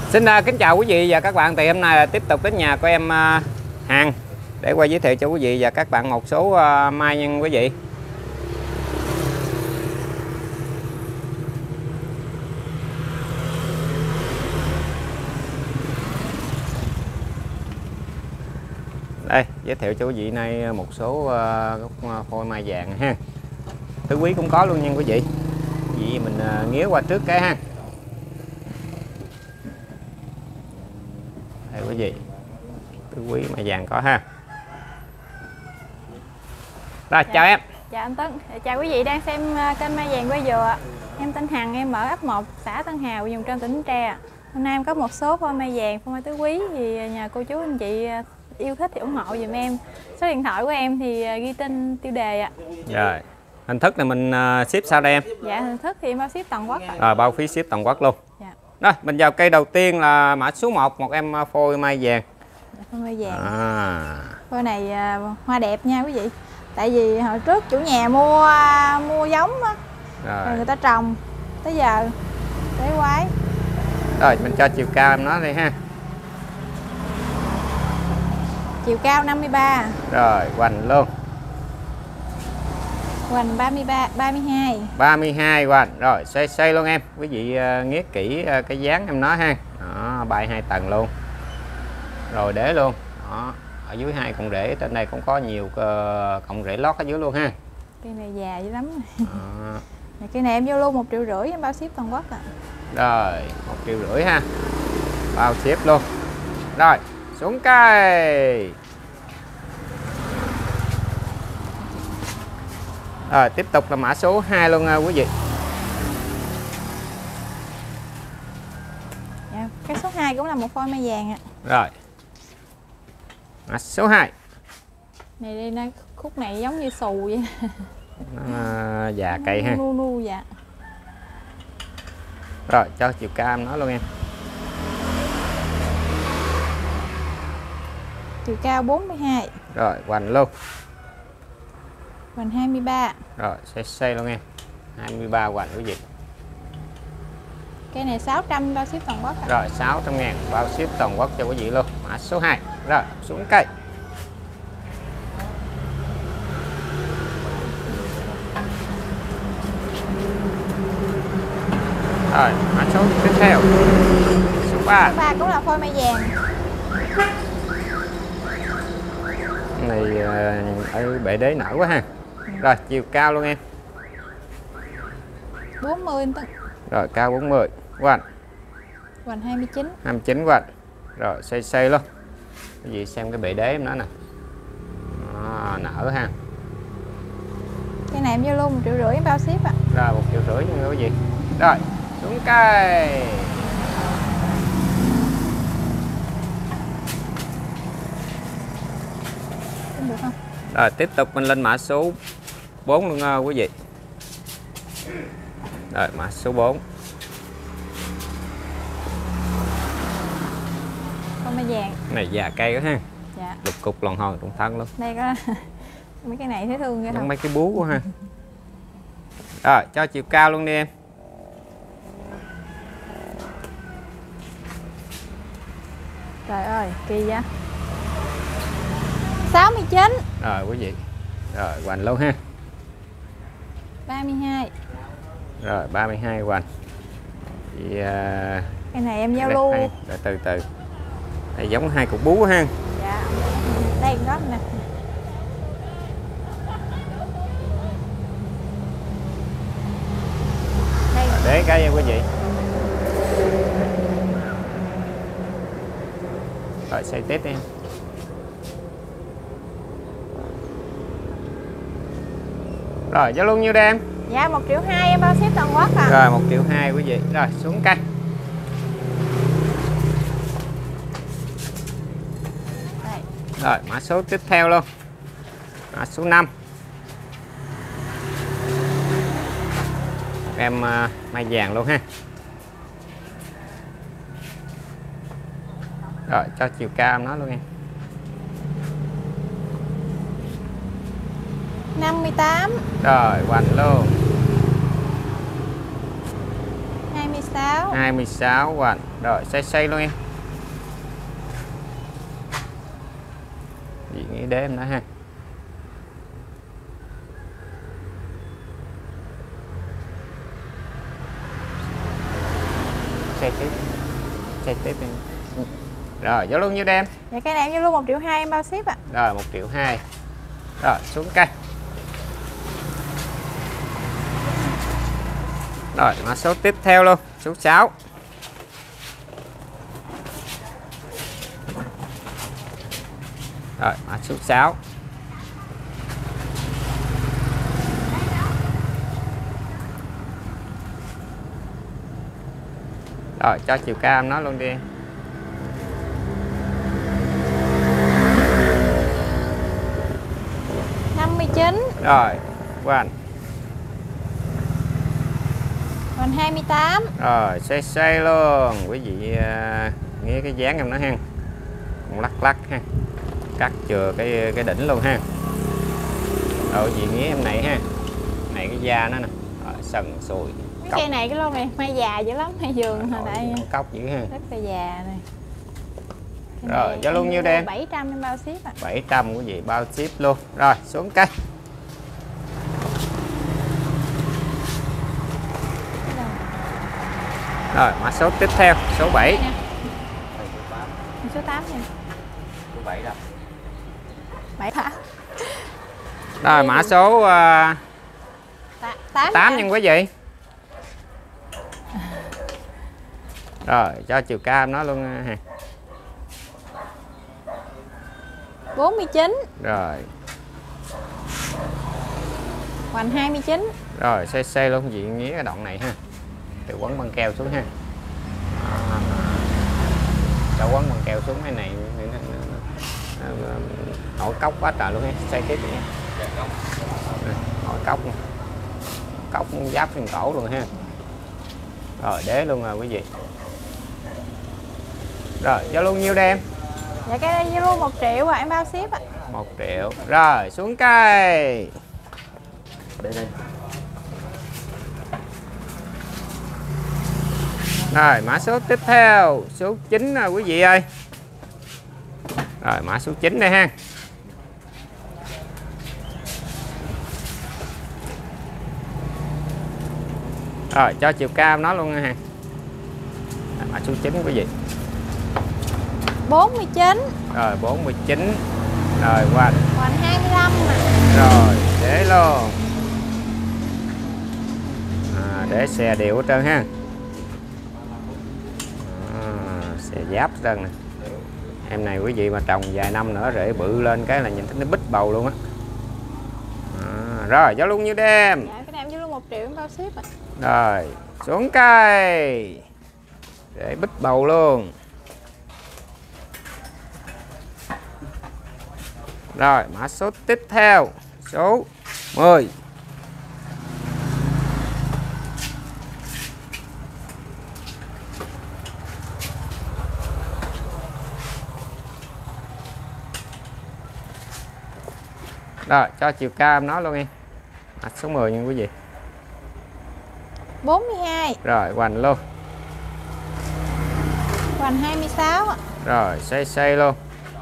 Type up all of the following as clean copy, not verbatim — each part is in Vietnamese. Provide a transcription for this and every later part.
Xin kính chào quý vị và các bạn. Thì hôm nay tiếp tục đến nhà của em Hằng để quay giới thiệu cho quý vị và các bạn một số mai nha quý vị. Đây, giới thiệu cho quý vị nay một số gốc phôi mai vàng ha. Tứ quý cũng có luôn nha quý vị. Vậy mình nghía qua trước cái ha. Đây quý vị, tứ quý mai vàng có ha. Rồi chào em. Chào anh Tấn, chào quý vị đang xem kênh Mai Vàng Quê Dừa. Em tên Hằng, em ở ấp 1 xã Tân Hào, vùng trên tỉnh Bến Tre. Hôm nay em có một số phôi mai vàng, phôi mai tứ quý thì nhờ cô chú anh chị yêu thích thì ủng hộ giùm em. Số điện thoại của em thì ghi trên tiêu đề ạ. Rồi, hình thức này mình ship sao đây em? Dạ, hình thức thì em bao ship toàn quốc ạ. Rồi, bao phí ship toàn quốc luôn. Dạ. Rồi, mình vào cây đầu tiên là mã số 1, một em phôi mai vàng. Phôi mai vàng. Phôi này hoa đẹp nha quý vị. Tại vì hồi trước chủ nhà mua giống á, rồi người ta trồng tới giờ tới quái. Rồi mình cho chiều cao em nói đi ha. Chiều cao 53. Rồi hoành luôn. Hoành 32. 32 hoành. Rồi xây luôn em. Quý vị nghiết kỹ cái dáng em nói ha. Đó, bay 2 tầng luôn. Rồi để luôn. Đó. Ở dưới 2 cọng rễ, trên đây cũng có nhiều cọng rễ lót ở dưới luôn ha. Cây này già dữ lắm. Cây này em vô luôn 1,5 triệu em bao ship toàn quốc ạ. Rồi 1,5 triệu ha, bao ship luôn. Rồi xuống cây. Rồi tiếp tục là mã số 2 luôn quý vị. Dạ, cái số 2 cũng là một phôi mai vàng ạ. Rồi mã số 2 này đây nó khúc này giống như xù vậy. Nó già cây ha. Nu dạ. Rồi cho chiều cao em nói luôn em. Chiều cao 42. Rồi hoành luôn. Hoành 23. Rồi xây luôn em. 23 hoành quý vị. Cái này 600 bao ship toàn quốc. Rồi 600.000 bao ship toàn quốc cho quý vị luôn. Mã số 2. Rồi xuống cây. Rồi mã số tiếp theo số 3. Số 3 cũng là phôi mai vàng. Này ở bệ đế nở quá ha. Rồi chiều cao luôn em. 40 anh Tân. Rồi cao 40 hoành. Hoành 29. 29 hoành. Rồi xây luôn. Quý vị xem cái bệ đế em nói nè. Nở ha. Cái này em vô luôn 1,5 triệu bao ship ạ. Rồi 1,5 triệu nha quý vị. Rồi xuống cây. Được không? Rồi tiếp tục mình lên mã số 4 luôn quý vị. Rồi mã số 4. Phôi mai vàng. Này già cây đó ha. Dạ. Lục cục lòn hòn trùng thân luôn. Đây có mấy cái này thấy thương ghê. Giống mấy cái bú quá ha. Rồi cho chiều cao luôn đi em. Trời ơi, kỳ vậy. 69. Rồi quý vị. Rồi hoành luôn ha. 32. Rồi 32 hoành. Thì cái này em giao lưu. Rồi từ từ. Đây giống 2 cục bú ha. Dạ. Đây có nè. Đây. Để cái nha quý vị. Rồi xây tiếp đi em. Rồi giao luôn nhiêu đây em? Dạ 1,2 triệu em bao ship toàn quốc à. Rồi 1,2 triệu quý vị. Rồi xuống cây. Đây. Rồi mã số tiếp theo luôn. Mã số 5. Em mai vàng luôn ha. Rồi cho chiều cao em nói luôn em. 58. Rồi hoành luôn. 26. 26 hoành. Rồi xây luôn em. Gì nghĩ đếm em đó ha. Xây tiếp em. Rồi vô luôn nhiêu đem. Dạ cái này em vô luôn 1,2 triệu em bao ship ạ. Rồi 1,2 triệu. Rồi xuống cây. Rồi mã số tiếp theo luôn, số 6. Rồi mã số 6. Rồi cho chiều cao em nói luôn đi em. 59. Rồi hoành. Hoành 28. Rồi xây luôn quý vị, nghe cái dáng em nó ha, còn lắc ha, cắt chừa cái đỉnh luôn ha. Rồi gì nghĩa em này ha, này cái da nó nè, sần sùi. Cái cây này cái lon này mai già dữ lắm, hay giường hồi tại cốc dữ ha, rất là già này. Rồi giá luôn nhiêu đem? 700 em bao ship ạ. 700 quý vị bao ship luôn. Rồi xuống cây. Rồi mã số tiếp theo số 7. Số 8 nha. Số 7 đâu? 7 hả? Rồi mã số 8 nha quý vị. Rồi cho chiều cao nó luôn ha. 49. Rồi. Hoành 29. Rồi xây luôn vị nghĩa cái đoạn này ha. Từ quấn băng keo xuống ha. Cho quấn băng keo xuống cái này nổi cốc quá trời luôn ha. Xây tiếp đi. Nổi cốc luôn. Cốc giáp trên cổ luôn ha. Rồi đế luôn rồi quý vị. Rồi giá luôn nhiêu đem? Dạ cái đây giá luôn 1 triệu à, em bao ship ạ. 1 triệu. Rồi xuống cây. Để đây. Rồi mã số tiếp theo số 9 rồi quý vị ơi. Rồi mã số 9 đây ha. Rồi cho chiều cao nó luôn ha. Mã số 9 quý vị. 49. Rồi 49. Rồi hoành. Hoành 25 nè. Rồi để luôn. Để xe đều hết trơn ha. Xe giáp hết trơn nè. Em này quý vị mà trồng vài năm nữa rễ bự lên cái là nhìn thấy nó bít bầu luôn á. Rồi giá luôn nhiêu đem? Dạ cái này em giá luôn 1 triệu em bao ship ạ. Rồi xuống cây. Để bít bầu luôn. Rồi mã số tiếp theo số 10. Rồi cho chiều cao em nói luôn em. Mã số 10 nha quý vị. 42. Rồi hoành luôn. Hoành 26 ạ. Rồi xây luôn.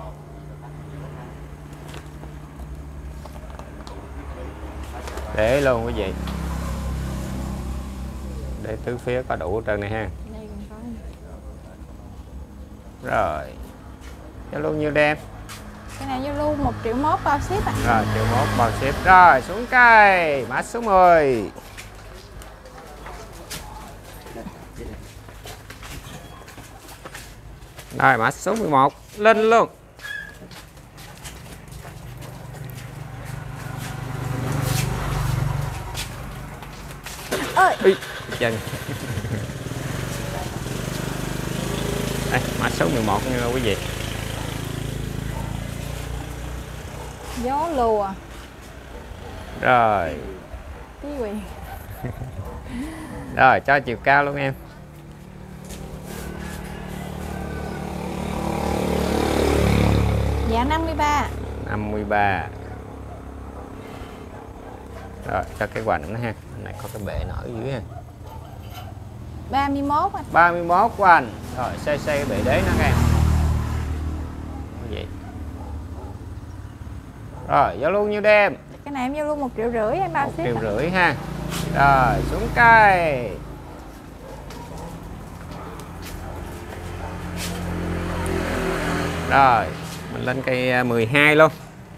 Để luôn quý vị. Để tứ phía có đủ trơn này ha. Đây còn có. Rồi cho luôn nhiêu đem? Cái này vô luôn 1 triệu mốt bao ship ạ. Rồi 1 triệu mốt bao ship. Rồi xuống cây. Mã số 10. Rồi mã số 11 lên luôn. Ơi. Chân. Đây mã số 11 nha quý vị. Gió lùa. Rồi. Tí quỳ. Rồi cho chiều cao luôn em. Dạ 53. 53. Rồi cho cái hoành nó ha. Cái này có cái bệ nổi dưới ha. 31 anh. 31 của anh. Rồi xoay cái bệ đế nó các em. Vậy. Rồi giao lưu nhiêu đêm? Cái này em giao lưu 1,5 triệu em bao ship. 1,5 triệu ha. Rồi xuống cây. Rồi mình lên cây 12 luôn.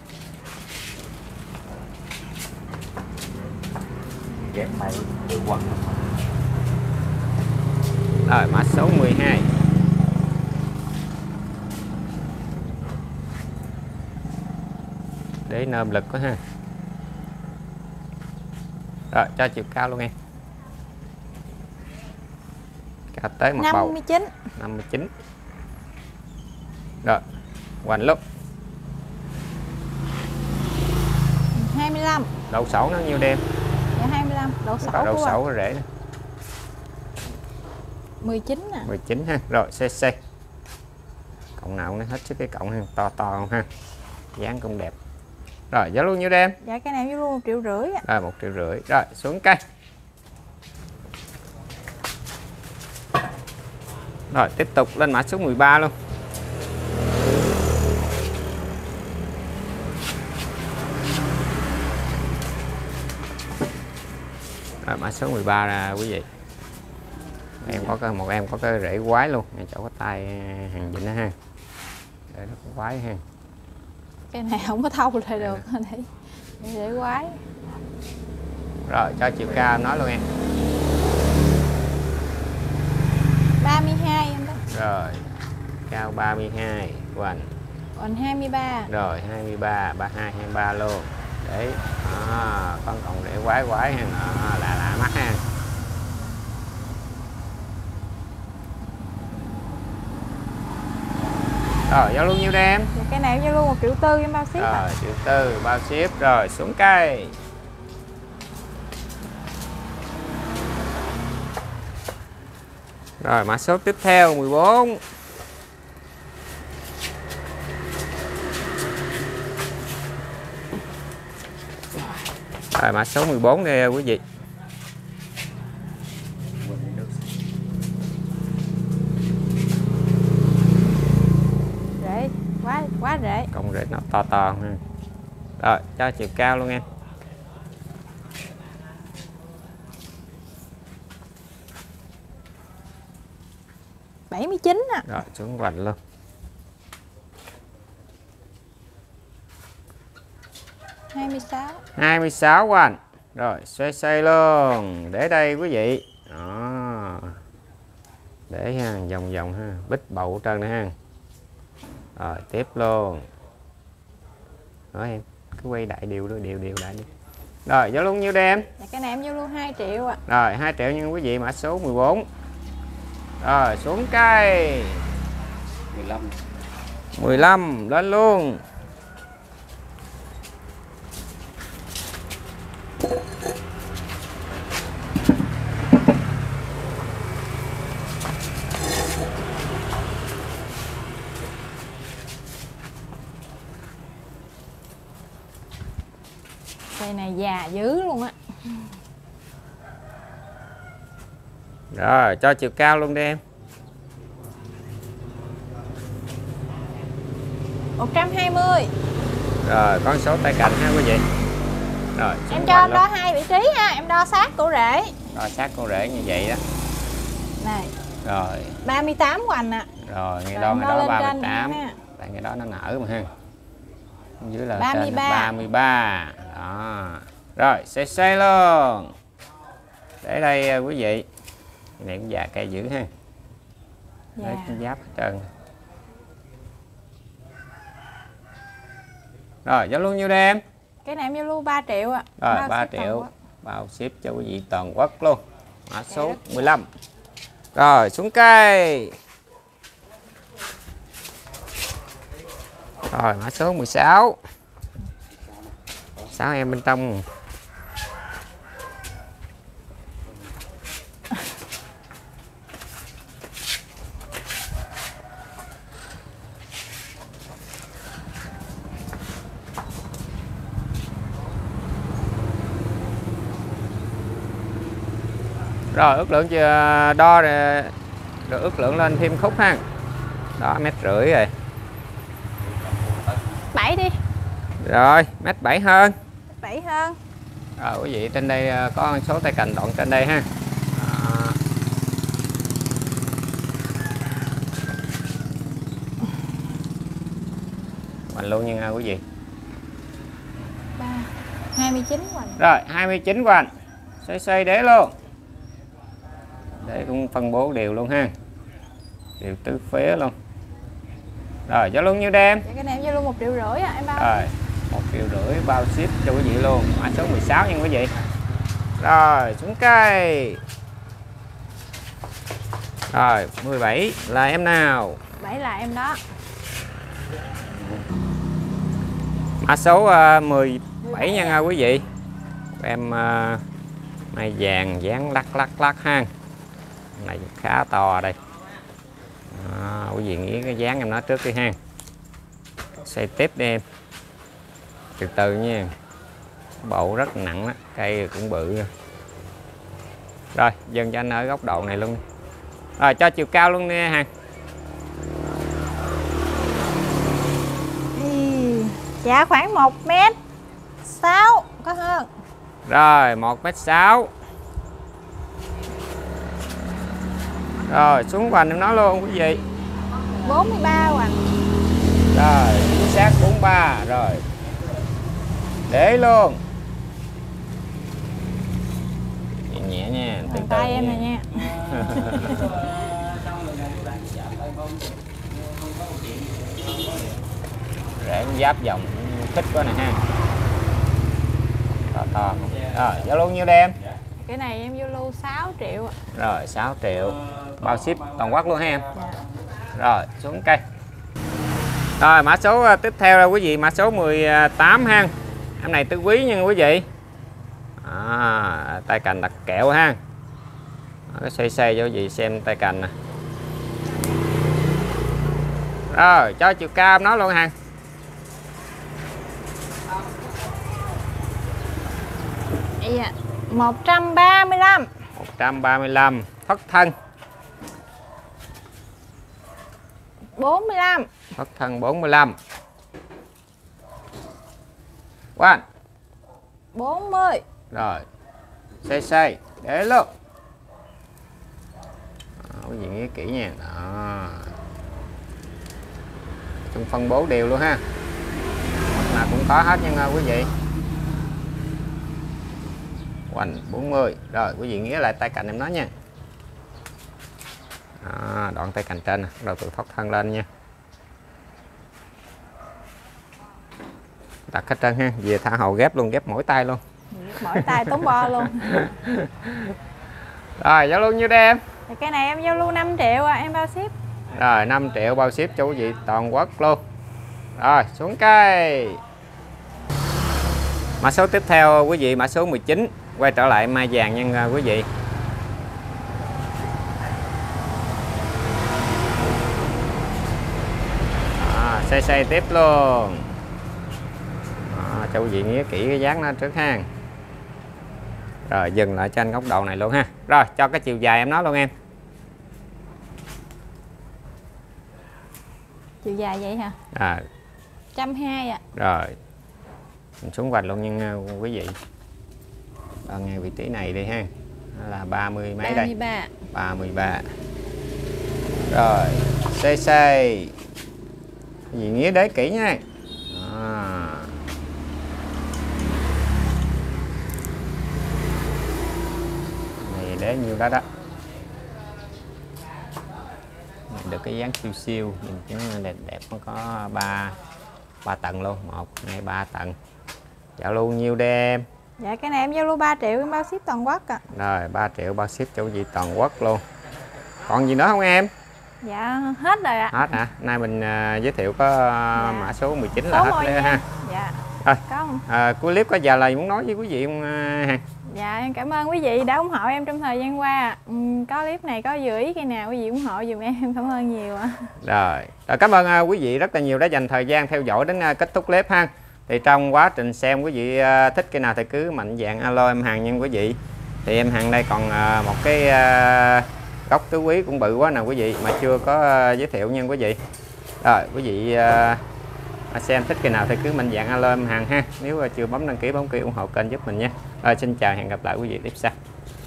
Ghép máy tự quăng. Rồi mã số 12. Để nơm lực quá ha. Rồi cho chiều cao luôn em. Cao tới một bầu 59. 59. Rồi hoành lúc 25. đậu sẩu nó nhiêu đêm? Dạ 25. Đậu sẩu Đậu của sẩu cái rễ nè. 19 nè. 19 ha. Rồi cc. Cộng nào nó hết sức cái cộng ha, to không ha. Dáng cũng đẹp. Rồi giá luôn nhiêu đêm? Dạ cái này em giao lưu 1,5 triệu ạ. Rồi 1,5 triệu. Rồi xuống cây. Rồi tiếp tục lên mã số 13 luôn. Rồi mã số 13 là quý vị. Một em có cái rễ quái luôn, ngay chỗ có tay hàng vịnh đó ha. Để nó có quái ha. Cái này không có thâu lại được để quái. Rồi cho chiều cao nói luôn em. 32 em đó. Rồi cao 32 của anh. Còn 23. Rồi 23, 32, 23 luôn. Đấy, con còn để quái ha, lạ mắt ha. Rồi giao luôn nhiêu đêm? Dạ, cái này em giao lưu 1,4 triệu em bao ship. Rồi 1,4 triệu bao ship. Rồi xuống cây. Rồi mã số tiếp theo 14. Rồi mã số 14 đây quý vị. Rễ quá rễ. Cộng rễ nó to ha. Rồi cho chiều cao luôn em. À. 79 nè. Rồi xuống hoành luôn. 26. 26 của anh. Rồi xoay luôn. Để đây quý vị. Đó. Để ha, vòng ha, bít bầu trơn nữa ha. Rồi tiếp luôn. Đó em, cứ quay đại đều đại đi. Rồi giao luôn nhiêu đêm? Dạ, cái này em giao lưu 2 triệu ạ. Rồi 2 triệu nha quý vị, mã số 14. Rồi xuống cây. 15 lên luôn. Cây này già dữ luôn á. Rồi cho chiều cao luôn đi em. 120. Rồi con số tay cạnh ha quý vị. Rồi Em cho em đo 2 vị trí ha, em đo sát cổ rễ. đo sát con rễ như vậy đó. Này. Rồi 38 của anh ạ. rồi ngay Rồi đó em ngay đo đó lên 38. trên ha. Tại ngay đó nó nở mà ha. Dưới là 33. trên 33. Đó. Rồi xoay luôn. Để đây quý vị. Cái này cũng già cây dữ ha. Lấy cái giáp hết trơn. Rồi giá luôn nhiêu đây em? Cái này em giao lưu 3 triệu ạ. Rồi 3 triệu bao ship cho quý vị toàn quốc luôn. Mã số 15. Rồi xuống cây. Rồi mã số 16. 6 em bên trong. Rồi ước lượng chưa, đo rồi ước lượng lên thêm khúc ha. Đó, 1,5 m rồi. 7 đi. Rồi, 1,7 m hơn. 7 hơn. Rồi quý vị, trên đây có số tay cành đoạn trên đây ha. Đó. Hoành luôn nha quý vị. 29 hoành. Rồi 29 hoành. Xoay để luôn. Để cũng phân bố đều luôn ha. Đều tứ phía luôn. Rồi cho luôn nhiêu đem? Dạ, cái này em cho luôn 1,5 triệu em bao. Rồi 1,5 triệu bao ship cho quý vị luôn. Mã số 16 nha quý vị. Rồi xuống cây. Rồi 17 là em nào? 7 là em đó. Mã số 17 nha quý vị. Em mai vàng dáng lắc ha. Này khá to đây. Quý vị nghĩ cái dáng em nói trước đi ha. Xoay tiếp đi em. Từ từ nha. Bộ rất nặng đó. Cây cũng bự. Rồi dần cho anh ở góc độ này luôn. Rồi cho chiều cao luôn nha ha. Dạ khoảng 1,6 m có hơn. Rồi 1,6 m. Rồi xuống hoành em nói luôn quý vị. 43 hoành. Rồi chính xác 43 rồi. Để luôn. Nhẹ nhẹ nha, từ từ tay em này nha. Để giáp vòng thích quá nè ha. To. Rồi giao luôn nhiêu đem? Cái này em vô lưu 6 triệu. Rồi 6 triệu. Bao ship toàn quốc luôn ha em. Dạ. Rồi xuống cây. Rồi mã số tiếp theo là quý vị, mã số 18 ha. Em này tứ quý nha quý vị. Tay cành đặt kẹo ha. Cái xoay cho quý vị xem tay cành nè. Rồi cho chiều cao nó luôn ha. Dạ, 135. 135. Thất thân. 45. Thất thân 45. One. 40. Rồi. Xoay để luôn. Quý vị nghĩ kỹ nha. Đó. Chúng phân bố đều luôn ha. Nào cũng có hết nha quý vị. Hoành 40. Rồi quý vị nghĩa lại tay cạnh em nói nha. Đoạn tay cạnh trên đầu từ thoát thân lên nha. Đặt hết trơn ha. Về tha hồ ghép luôn, ghép mỗi tay luôn. Mỗi tay tốn bo luôn. Rồi giao luôn nhiêu đây em? Cái này em giao lưu 5 triệu em bao ship. Rồi 5 triệu bao ship cho quý vị toàn quốc luôn. Rồi xuống cây. Mã số tiếp theo quý vị, mã số 19. Quay trở lại mai vàng nha quý vị. Xoay tiếp luôn. Cho quý vị nghe kỹ cái dáng nó trước ha. Rồi dừng lại trên góc độ này luôn ha. Rồi cho cái chiều dài em nói luôn em. Chiều dài vậy hả? 120 ạ. Rồi mình xuống vạch luôn nha quý vị. Ở ngay vị trí này đi ha. Đó là 30 mấy 33. đây? 33. Rồi xoay. Gì nghĩa đấy kỹ nha. Này để nhiêu đó đó. Được cái dáng siêu nhìn cũng đẹp, nó có 3 tầng luôn, 1 2 3 tầng. Giao luôn nhiêu đem? Dạ cái này em giao lưu 3 triệu em bao ship toàn quốc ạ. Rồi 3 triệu bao ship cho quý vị toàn quốc luôn. Còn gì nữa không em? Dạ hết rồi ạ. Hết hả? Nay mình giới thiệu có mã số 19 là số hết đấy ha. Dạ. Rồi. Có không? Cuối clip có vài lời muốn nói với quý vị không Hằng? Dạ em cảm ơn quý vị đã ủng hộ em trong thời gian qua. Có clip này có vừa ý khi nào quý vị ủng hộ dùm em cảm ơn nhiều ạ. Rồi cảm ơn quý vị rất là nhiều đã dành thời gian theo dõi đến kết thúc clip ha. Thì trong quá trình xem quý vị thích cái nào thì cứ mạnh dạn alo em Hằng nha quý vị. Thì em Hằng đây còn một cái gốc tứ quý cũng bự quá nè quý vị, mà chưa có giới thiệu nha quý vị. Rồi quý vị xem thích cái nào thì cứ mạnh dạn alo em Hằng ha, nếu chưa bấm đăng ký bấm ký ủng hộ kênh giúp mình nha. Xin chào, hẹn gặp lại quý vị tiếp sau.